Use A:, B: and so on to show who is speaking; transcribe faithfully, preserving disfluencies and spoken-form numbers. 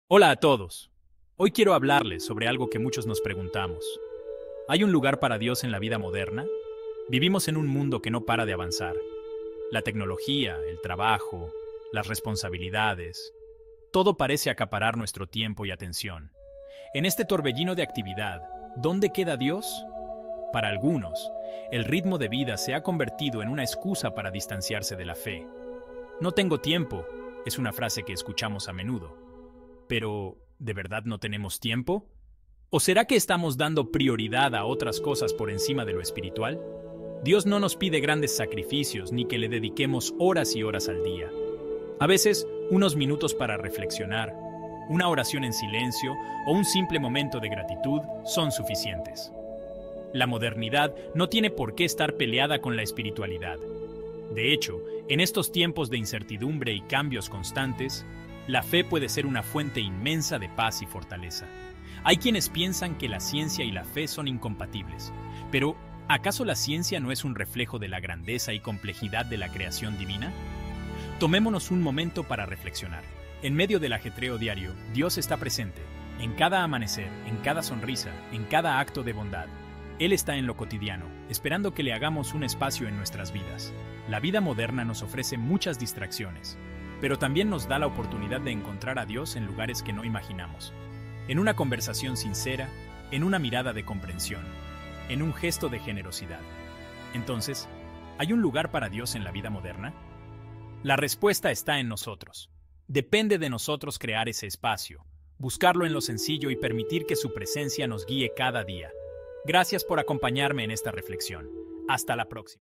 A: Hola a todos. Hoy quiero hablarles sobre algo que muchos nos preguntamos. ¿Hay un lugar para Dios en la vida moderna? Vivimos en un mundo que no para de avanzar. La tecnología, el trabajo, las responsabilidades, todo parece acaparar nuestro tiempo y atención. En este torbellino de actividad, ¿dónde queda Dios? Para algunos, el ritmo de vida se ha convertido en una excusa para distanciarse de la fe. No tengo tiempo, es una frase que escuchamos a menudo. Pero, ¿de verdad no tenemos tiempo? ¿O será que estamos dando prioridad a otras cosas por encima de lo espiritual? Dios no nos pide grandes sacrificios ni que le dediquemos horas y horas al día. A veces, unos minutos para reflexionar, una oración en silencio o un simple momento de gratitud son suficientes. La modernidad no tiene por qué estar peleada con la espiritualidad. De hecho, en estos tiempos de incertidumbre y cambios constantes, la fe puede ser una fuente inmensa de paz y fortaleza. Hay quienes piensan que la ciencia y la fe son incompatibles, pero ¿acaso la ciencia no es un reflejo de la grandeza y complejidad de la creación divina? Tomémonos un momento para reflexionar. En medio del ajetreo diario, Dios está presente, en cada amanecer, en cada sonrisa, en cada acto de bondad. Él está en lo cotidiano, esperando que le hagamos un espacio en nuestras vidas. La vida moderna nos ofrece muchas distracciones, pero también nos da la oportunidad de encontrar a Dios en lugares que no imaginamos. En una conversación sincera, en una mirada de comprensión, en un gesto de generosidad. Entonces, ¿hay un lugar para Dios en la vida moderna? La respuesta está en nosotros. Depende de nosotros crear ese espacio, buscarlo en lo sencillo y permitir que su presencia nos guíe cada día. Gracias por acompañarme en esta reflexión. Hasta la próxima.